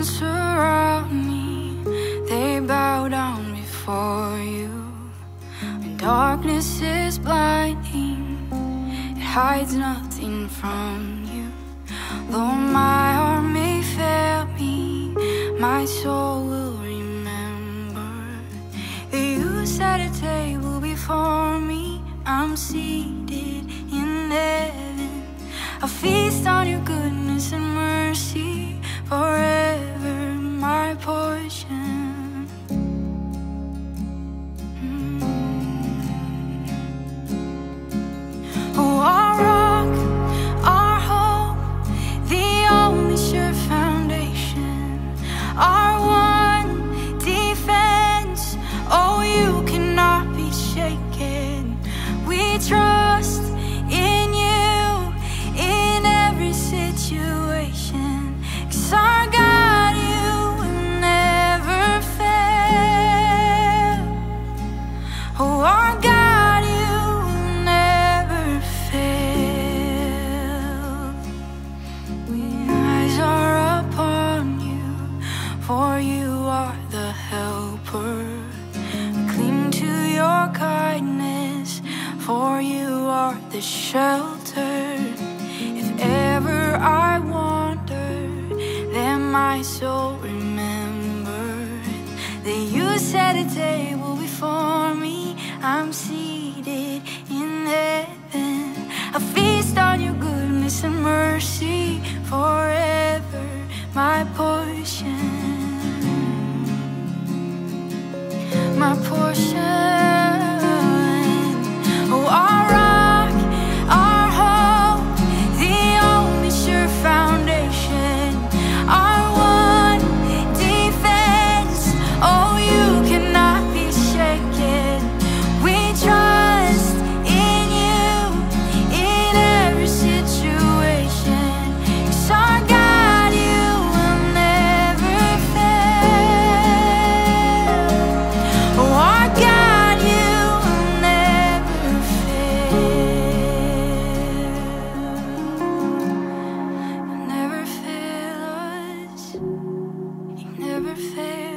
surround me, they bow down before you. When darkness is blinding, it hides nothing from you. Though my heart may fail me, my soul will remember that you set a table before me. I'm seated in heaven. I'll feast on your goodness and mercy, forever my portion. Oh, our rock, our hope, the only sure foundation, our one defense. Oh, you cannot be shaken. We trust in you in every situation, 'cause our God, you will never fail. Oh, our God, you will never fail. We eyes are upon you, for you are the helper. Cling to your kindness, for you are the shelter. If ever I wander, then my soul remembered that you set a table before me. I'm seated in heaven. I feast on your goodness and mercy, forever my portion. My portion. Oh, our rock, our hope, the only sure foundation, our one defense. Oh, you cannot be shaken. We trust in you in every situation, 'cause our God, you will never fail. Oh, our God, you will never fail. You never fail us. You never fail.